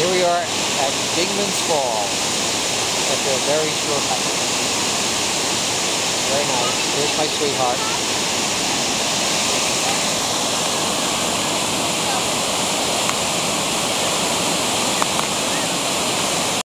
Here we are at Dingmans Falls after a very short hike. Very nice. Here's my sweetheart.